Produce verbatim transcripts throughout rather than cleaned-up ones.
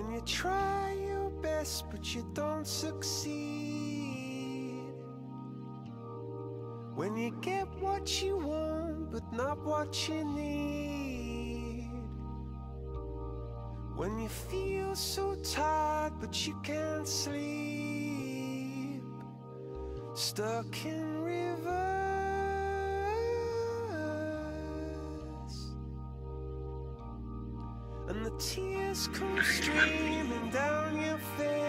When you try your best but you don't succeed, when you get what you want but not what you need, when you feel so tired but you can't sleep, stuck in reverse, and the tears come streaming down your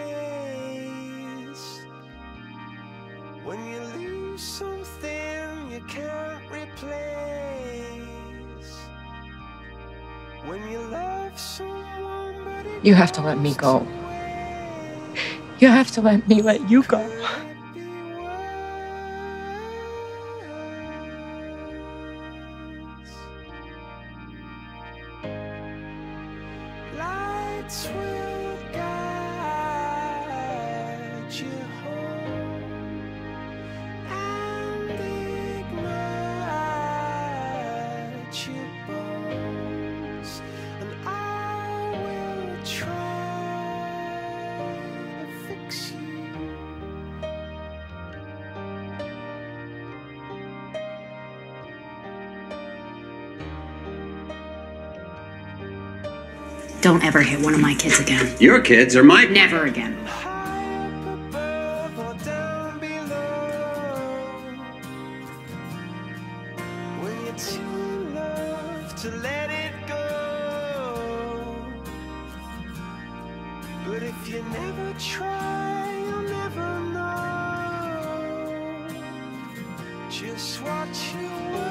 face, when you lose something you can't replace, when you love someone but it You have to let me go. You have to let me let you go. Lights will guide you home and ignite your bones, and I will try to fix you. Don't ever hit one of my kids again. Your kids are my... Never again. High up above or down below, when you're too in love to let it go, but if you never try you'll never know just what you want.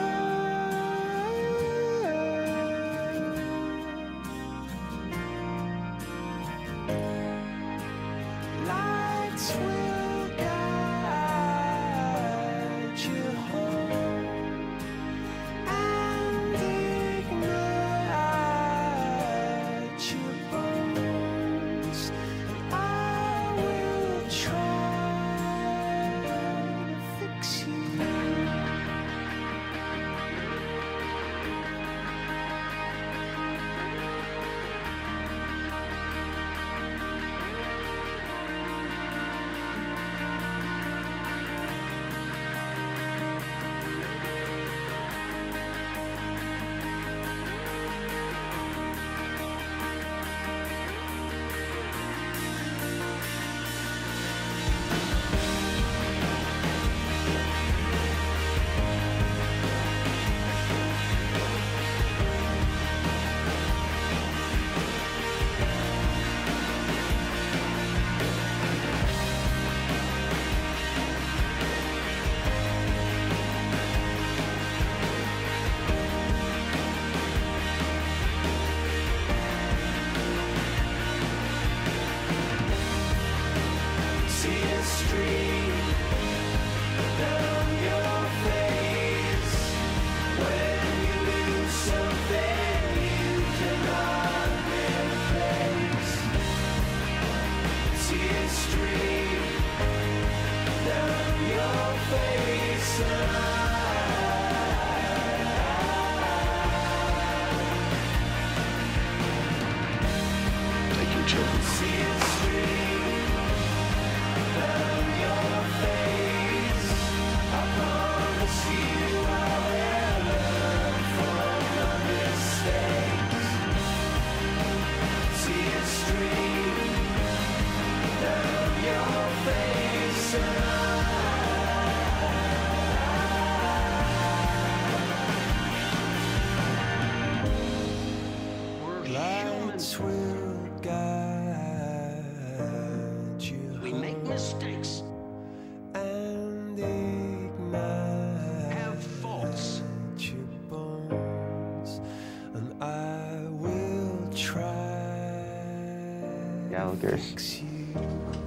Lights will guide you home and ignite your bones, and I will try to fix you. Tears stream down your face when you lose something you cannot replace. Tears stream down your face. Thank you, children. Tears stream down your face. I promise you I'll learn from my mistakes. Tears stream down your face. Lights will guide you We make mistakes, and ignite have faults. your bones, and I will try Gallagher's. to fix you.